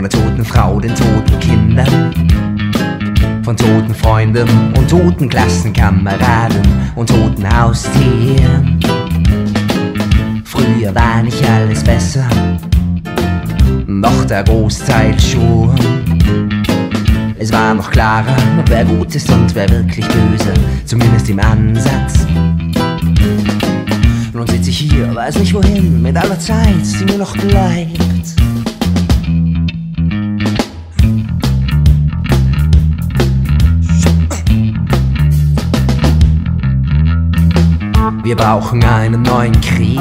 Von der toten Frau, den toten Kindern, von toten Freunden und toten Klassenkameraden und toten Haustieren. Früher war nicht alles besser, doch der Großteil schon. Es war noch klarer, wer gut ist und wer wirklich böse, zumindest im Ansatz. Nun sitze ich hier, weiß nicht wohin, mit aller Zeit, die mir noch bleibt. Wir brauchen einen neuen Krieg,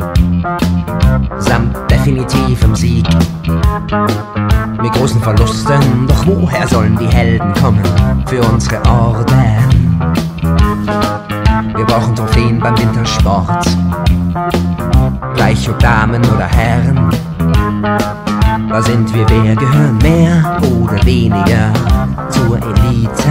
samt definitivem Sieg. Mit großen Verlusten, doch woher sollen die Helden kommen für unsere Orden? Wir brauchen Trophäen beim Wintersport, gleich ob Damen oder Herren. Da sind wir, wer gehören mehr oder weniger zur Elite?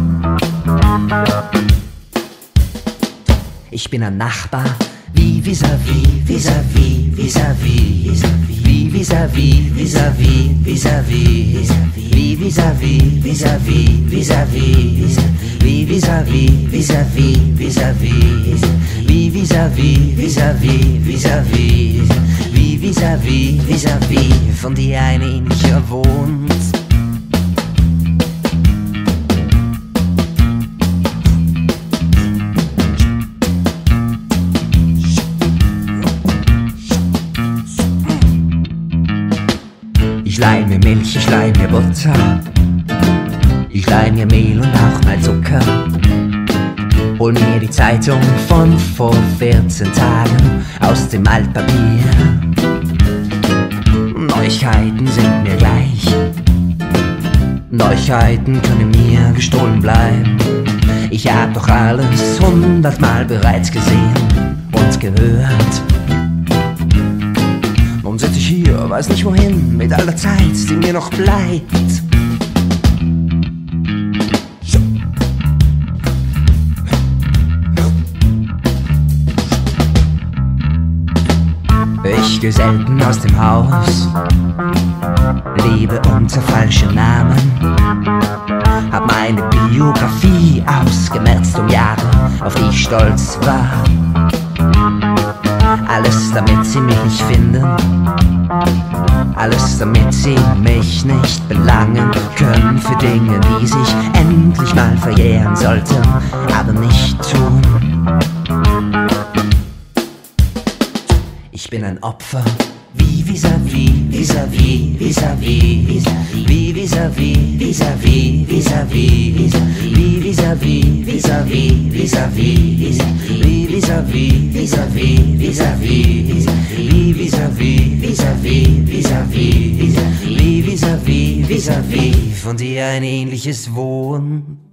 Ich bin ein Nachbar, wie vis-à-vis, vis-à-vis, vis-à-vis, wie vis-à-vis, vis-à-vis, vis-à-vis, wie vis-à-vis, vis-à-vis, vis-à-vis, wie vis-à-vis, vis-à-vis, vis-à-vis, wie vis-à-vis, vis-à-vis, vis-à-vis, wie vis-à-vis, vis-à-vis, von dir ein ähnlicher wohnt. Ich leih mir Milch, ich leih mir Butter, ich leih mir Mehl und auch mal Zucker. Hol mir die Zeitung von vor 14 Tagen aus dem Altpapier. Neuigkeiten sind mir gleich, Neuigkeiten können mir gestohlen bleiben. Ich hab doch alles 100-mal bereits gesehen und gehört. Nun sitz ich hier, weiß nicht wohin, mit aller Zeit, die mir noch bleibt. Ich geh selten aus dem Haus, lebe unter falschen Namen, hab meine Biografie ausgemerzt Jahre, auf die ich stolz war. Alles damit sie mich nicht finden, alles damit sie mich nicht belangen können für Dinge, die sich endlich mal verjähren sollten, aber nicht tun. Ich bin ein Opfer, wie vis-à-vis, vis-à-vis, vis-à-vis, wie vis-à-vis, vis-à-vis, vis-à-vis, wie vis-à-vis, vis-à-vis, vis-à-vis, wie vis-à-vis, vis-à-vis, vis-à-vis, wie vis-à-vis, vis-à-vis, vis-à-vis, wie vis-à-vis, vis-à-vis, von dir ein ähnliches wohnt.